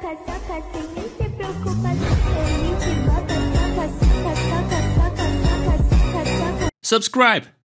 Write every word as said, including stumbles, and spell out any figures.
saca, saca, sin mí te preocupas. Feliz y bota, saca, saca, saca, saca, saca, saca, saca. Subscribe.